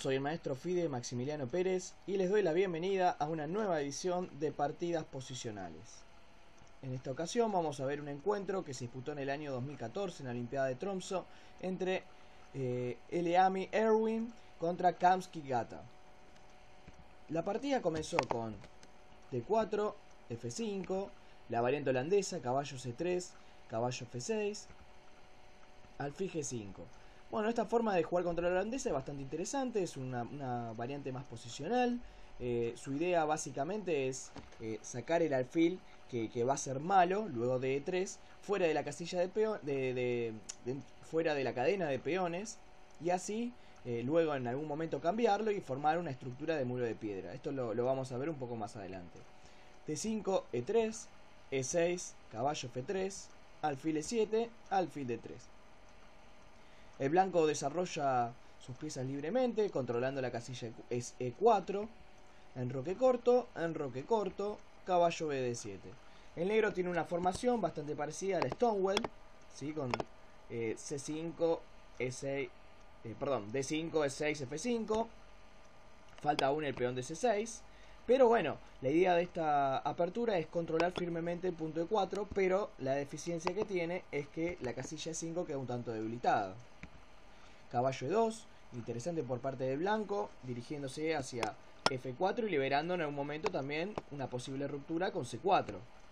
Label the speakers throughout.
Speaker 1: soy el maestro Fide Maximiliano Pérez y les doy la bienvenida a una nueva edición de partidas posicionales. En esta ocasión vamos a ver un encuentro que se disputó en el año 2014 en la Olimpiada de Tromsø entre Eleami Erwin contra Kamsky Gata. La partida comenzó con D4, F5, la variante holandesa, caballo C3, caballo F6, alfil G5. Bueno, esta forma de jugar contra la holandesa es bastante interesante, es una variante más posicional. Su idea básicamente es sacar el alfil que va a ser malo, luego de E3, fuera de la casilla de peón, fuera de la cadena de peones, y así luego en algún momento cambiarlo y formar una estructura de muro de piedra. Esto lo vamos a ver un poco más adelante. D5, E3, E6, caballo F3, alfil E7, alfil D3. El blanco desarrolla sus piezas libremente, controlando la casilla E4, enroque corto, caballo BD7. El negro tiene una formación bastante parecida al Stonewall, ¿sí? Con C5, E6, D5, E6, F5. Falta aún el peón de C6. Pero bueno, la idea de esta apertura es controlar firmemente el punto E4, pero la deficiencia que tiene es que la casilla E5 queda un tanto debilitada. Caballo E2, interesante por parte del blanco, dirigiéndose hacia F4 y liberando en algún momento también una posible ruptura con C4.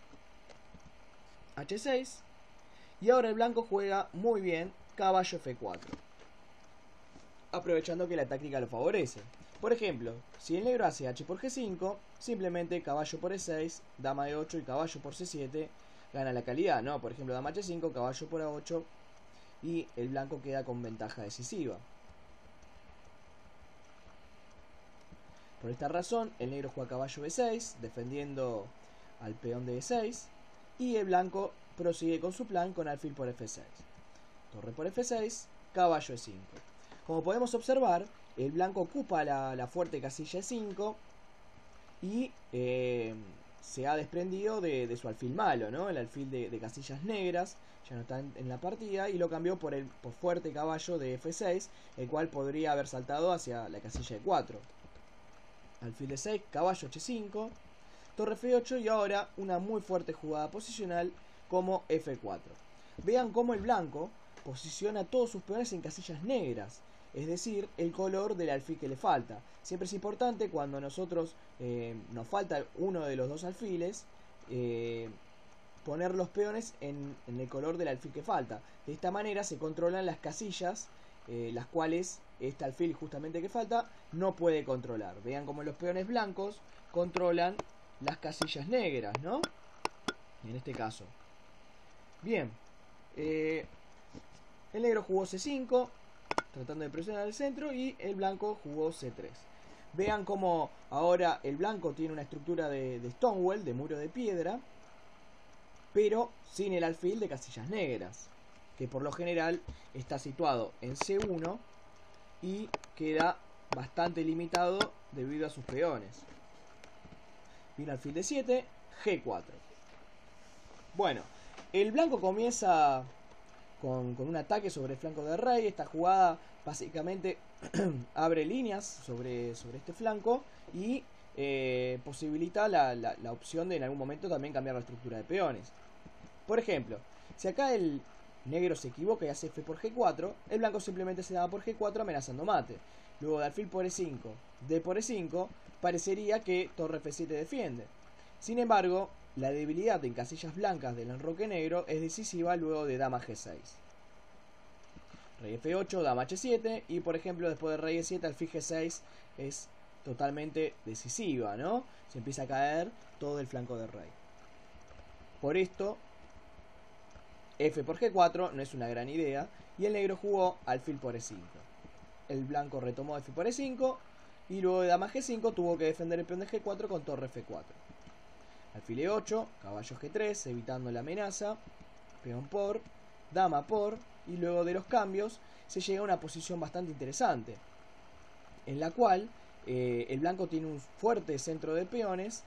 Speaker 1: H6, y ahora el blanco juega muy bien caballo F4, aprovechando que la táctica lo favorece. Por ejemplo, si el negro hace H por G5, simplemente caballo por E6, dama E8 y caballo por C7 gana la calidad, ¿no? Por ejemplo, dama H5, caballo por A8 y el blanco queda con ventaja decisiva. Por esta razón, el negro juega caballo B6, defendiendo al peón de E6, y el blanco prosigue con su plan con alfil por F6. Torre por F6, caballo E5. Como podemos observar, el blanco ocupa la fuerte casilla E5 y se ha desprendido de su alfil malo, ¿no? El alfil de casillas negras ya no está en la partida y lo cambió por fuerte caballo de F6, el cual podría haber saltado hacia la casilla E4. Alfil D6, caballo H5, torre F8 y ahora una muy fuerte jugada posicional como F4. Vean cómo el blanco posiciona todos sus peones en casillas negras, es decir, el color del alfil que le falta. Siempre es importante cuando nosotros nos falta uno de los dos alfiles, poner los peones en el color del alfil que falta. De esta manera se controlan las casillas, las cuales este alfil justamente que falta no puede controlar. Vean como los peones blancos controlan las casillas negras, ¿no? En este caso. Bien. El negro jugó C5, tratando de presionar el centro, y el blanco jugó C3. Vean como ahora el blanco tiene una estructura de Stonewall, de muro de piedra, pero sin el alfil de casillas negras, que por lo general está situado en C1 y queda bastante limitado debido a sus peones. Viene alfil de 7, G4. Bueno, el blanco comienza con un ataque sobre el flanco de rey. Esta jugada básicamente abre líneas sobre este flanco y posibilita la opción de en algún momento también cambiar la estructura de peones. Por ejemplo, si acá el negro se equivoca y hace F por G4, el blanco simplemente se da por G4 amenazando mate. Luego de alfil por E5, D por E5, parecería que torre F7 defiende. Sin embargo, la debilidad en casillas blancas del enroque negro es decisiva luego de dama G6. Rey F8, dama H7 y por ejemplo después de rey E7 alfil G6 es totalmente decisiva, ¿no? Se empieza a caer todo el flanco del rey. Por esto, F por G4 no es una gran idea y el negro jugó alfil por E5. El blanco retomó F por E5 y luego de dama G5 tuvo que defender el peón de G4 con torre F4. Alfil E8, caballo G3 evitando la amenaza, peón por, dama por, y luego de los cambios se llega a una posición bastante interesante, en la cual el blanco tiene un fuerte centro de peones,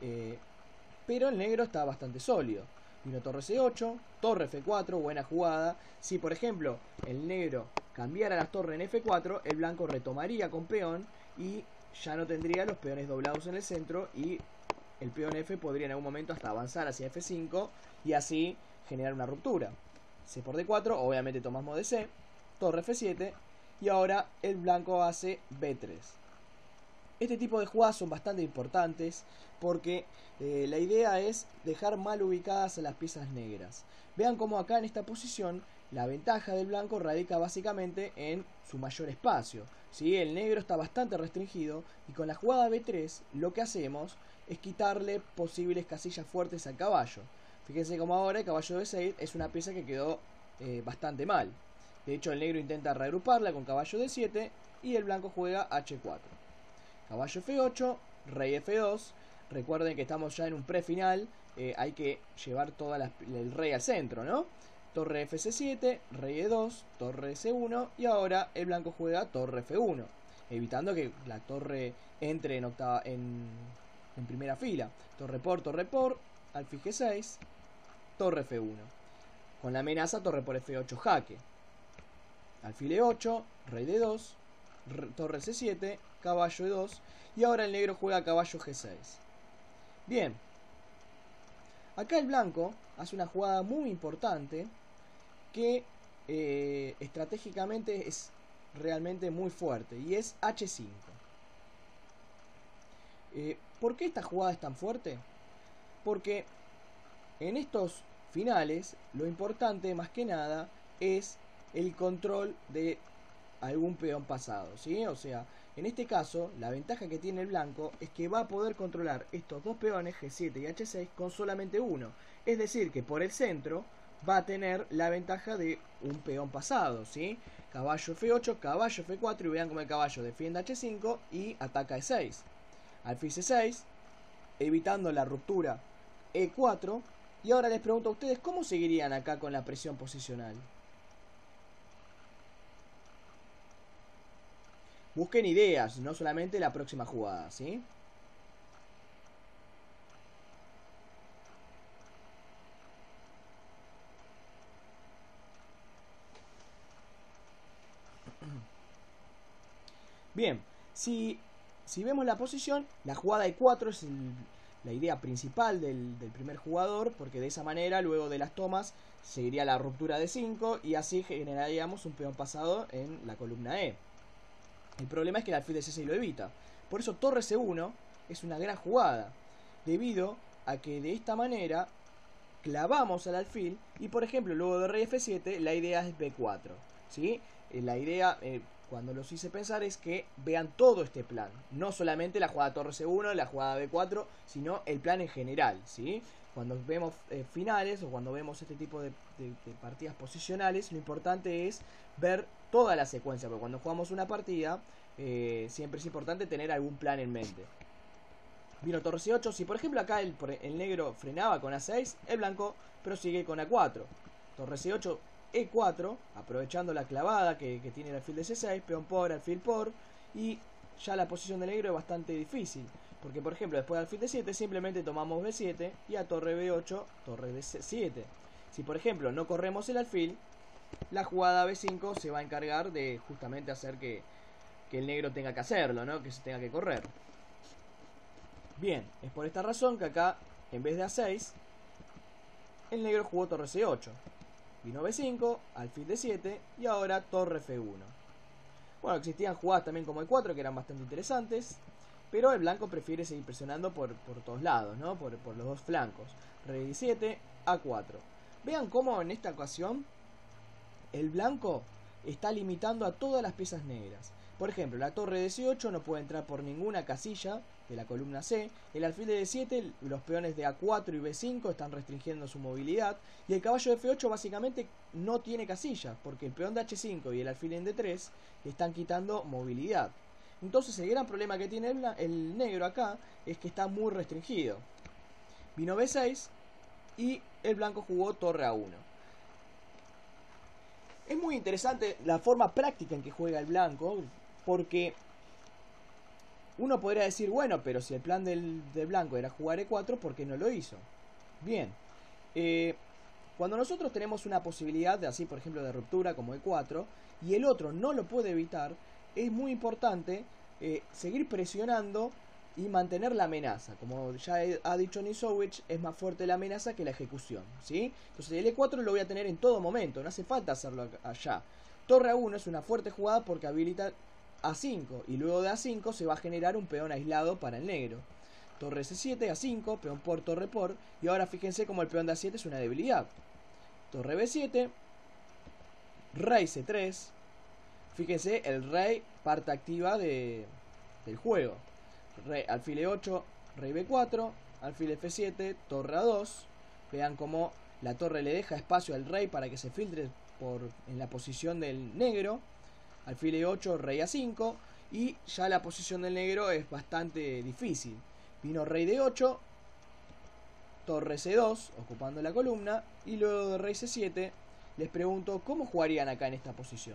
Speaker 1: pero el negro está bastante sólido. Vino torre C8, torre F4, buena jugada. Si por ejemplo el negro cambiara las torres en F4, el blanco retomaría con peón y ya no tendría los peones doblados en el centro y el peón F podría en algún momento hasta avanzar hacia F5 y así generar una ruptura. C por D4, obviamente tomamos de C, torre F7 y ahora el blanco hace B3. Este tipo de jugadas son bastante importantes porque la idea es dejar mal ubicadas a las piezas negras. Vean cómo acá en esta posición la ventaja del blanco radica básicamente en su mayor espacio, ¿sí? El negro está bastante restringido y con la jugada B3 lo que hacemos es quitarle posibles casillas fuertes al caballo. Fíjense como ahora el caballo D6 es una pieza que quedó bastante mal. De hecho el negro intenta reagruparla con caballo D7 y el blanco juega H4. Caballo F8, rey F2. Recuerden que estamos ya en un prefinal. Hay que llevar el rey al centro, ¿no? Torre Fc7, rey E2, torre C1 y ahora el blanco juega torre F1, evitando que la torre entre en primera fila. Torre por, alfil G6, torre F1. Con la amenaza torre por F8 jaque. Alfil E8, rey D2, torre C7, caballo E2 y ahora el negro juega caballo G6. Bien, acá el blanco hace una jugada muy importante que estratégicamente es realmente muy fuerte y es H5. ¿Por qué esta jugada es tan fuerte? Porque en estos finales lo importante más que nada es el control de algún peón pasado, ¿sí? O sea, en este caso la ventaja que tiene el blanco es que va a poder controlar estos dos peones G7 y H6 con solamente uno. Es decir, que por el centro va a tener la ventaja de un peón pasado, ¿sí? Caballo F8, caballo F4 y vean como el caballo defiende H5 y ataca E6. Alfil C6, evitando la ruptura E4. Y ahora les pregunto a ustedes, ¿cómo seguirían acá con la presión posicional? Busquen ideas, no solamente la próxima jugada, ¿sí? Bien, si vemos la posición, la jugada E4 es la idea principal del primer jugador, porque de esa manera, luego de las tomas, seguiría la ruptura de 5 y así generaríamos un peón pasado en la columna E. El problema es que el alfil de C6 lo evita. Por eso torre C1 es una gran jugada, debido a que de esta manera clavamos al alfil y, por ejemplo, luego de rey F7 la idea es B4, ¿sí? La idea, cuando los hice pensar, es que vean todo este plan, no solamente la jugada torre C1, la jugada B4, sino el plan en general, ¿sí? Cuando vemos finales o cuando vemos este tipo de partidas posicionales, lo importante es ver toda la secuencia, porque cuando jugamos una partida siempre es importante tener algún plan en mente. Vino torre C8, si por ejemplo acá el negro frenaba con A6, el blanco prosigue con A4. Torre C8, E4, aprovechando la clavada que tiene el alfil de C6, peón por, alfil por, y ya la posición del negro es bastante difícil, porque por ejemplo después del alfil de 7 simplemente tomamos B7 y a torre B8, torre de C7. Si por ejemplo no corremos el alfil, la jugada B5 se va a encargar de justamente hacer que el negro tenga que hacerlo, ¿no? Que se tenga que correr. Bien, es por esta razón que acá, en vez de A6, el negro jugó torre C8. Vino B5, alfil D7 y ahora torre F1. Bueno, existían jugadas también como E4 que eran bastante interesantes, pero el blanco prefiere seguir presionando por todos lados, ¿no? Por los dos flancos. Rey D7, A4. Vean cómo en esta ocasión el blanco está limitando a todas las piezas negras. Por ejemplo, la torre de C8 no puede entrar por ninguna casilla de la columna C. El alfil de D7, los peones de A4 y B5 están restringiendo su movilidad. Y el caballo de F8 básicamente no tiene casillas, porque el peón de H5 y el alfil en D3 le están quitando movilidad. Entonces el gran problema que tiene el negro acá es que está muy restringido. Vino B6 y el blanco jugó torre A1. Es muy interesante la forma práctica en que juega el blanco, porque uno podría decir, bueno, pero si el plan del blanco era jugar E4, ¿por qué no lo hizo? Bien, Cuando nosotros tenemos una posibilidad de así, por ejemplo, de ruptura como E4, y el otro no lo puede evitar, es muy importante seguir presionando y mantener la amenaza. Como ya ha dicho Nisowich, es más fuerte la amenaza que la ejecución, ¿sí? Entonces el E4 lo voy a tener en todo momento, no hace falta hacerlo allá. Torre A1 es una fuerte jugada porque habilita A5, y luego de A5 se va a generar un peón aislado para el negro. Torre C7, A5, peón por, torre por, y ahora fíjense como el peón de A7 es una debilidad. Torre B7, rey C3, fíjense el rey parte activa del juego. Rey, alfil E8, rey B4, alfil F7, torre A2. Vean cómo la torre le deja espacio al rey para que se filtre en la posición del negro. Alfil E8, rey A5, y ya la posición del negro es bastante difícil. Vino rey D8, torre C2, ocupando la columna, y luego de rey C7, les pregunto cómo jugarían acá en esta posición.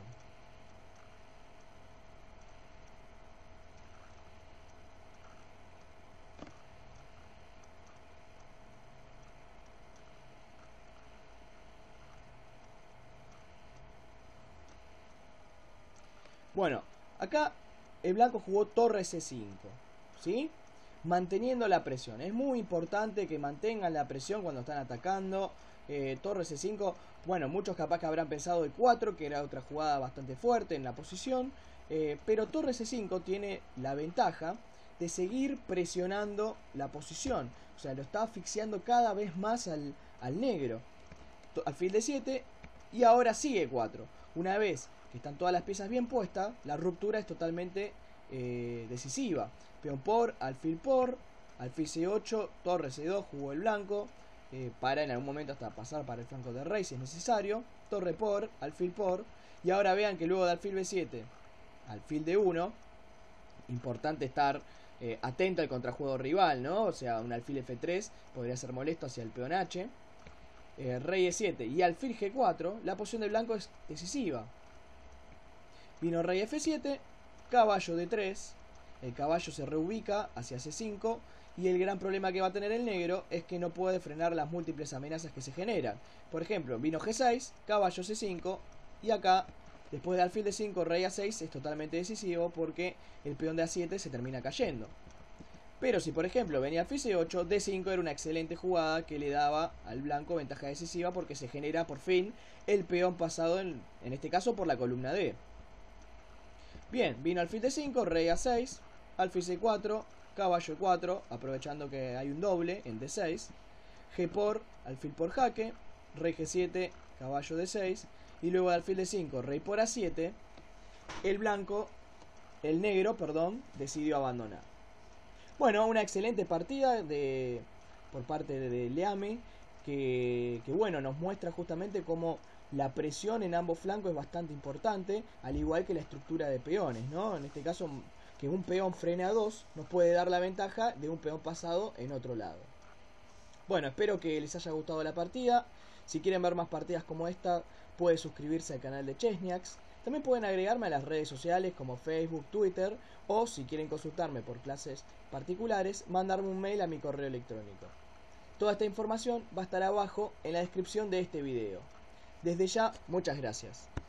Speaker 1: Bueno, acá el blanco jugó torre C5, ¿sí? Manteniendo la presión. Es muy importante que mantengan la presión cuando están atacando. Torre C5, bueno, muchos capaz que habrán pensado E4, que era otra jugada bastante fuerte en la posición. Pero torre C5 tiene la ventaja de seguir presionando la posición. O sea, lo está asfixiando cada vez más al negro. Alfil D7 y ahora sigue E4. Una vez que están todas las piezas bien puestas, la ruptura es totalmente decisiva. Peón por, alfil C8, torre C2, jugó el blanco, para en algún momento hasta pasar para el flanco de rey si es necesario. Torre por, alfil por, y ahora vean que luego de alfil B7, alfil D1, importante estar atento al contrajuego rival, ¿no? O sea, un alfil F3 podría ser molesto hacia el peón H. Rey E7 y alfil G4, la posición del blanco es decisiva. Vino rey F7, caballo D3, el caballo se reubica hacia C5, y el gran problema que va a tener el negro es que no puede frenar las múltiples amenazas que se generan. Por ejemplo, vino G6, caballo C5, y acá, después de alfil D5, rey A6 es totalmente decisivo porque el peón de A7 se termina cayendo. Pero si por ejemplo venía alfil C8, D5 era una excelente jugada que le daba al blanco ventaja decisiva porque se genera por fin el peón pasado en este caso por la columna D. Bien, vino alfil D5, rey A6, alfil C4, caballo E4, aprovechando que hay un doble en D6, G por, alfil por jaque, rey G7, caballo D6, y luego de alfil D5, rey por A7, el negro, decidió abandonar. Bueno, una excelente partida por parte de Leame, que bueno, nos muestra justamente cómo la presión en ambos flancos es bastante importante, al igual que la estructura de peones, ¿no? En este caso, que un peón frene a 2 nos puede dar la ventaja de un peón pasado en otro lado. Bueno, espero que les haya gustado la partida. Si quieren ver más partidas como esta, pueden suscribirse al canal de Chesniaks. También pueden agregarme a las redes sociales como Facebook, Twitter, o si quieren consultarme por clases particulares, mandarme un mail a mi correo electrónico. Toda esta información va a estar abajo en la descripción de este video. Desde ya, muchas gracias.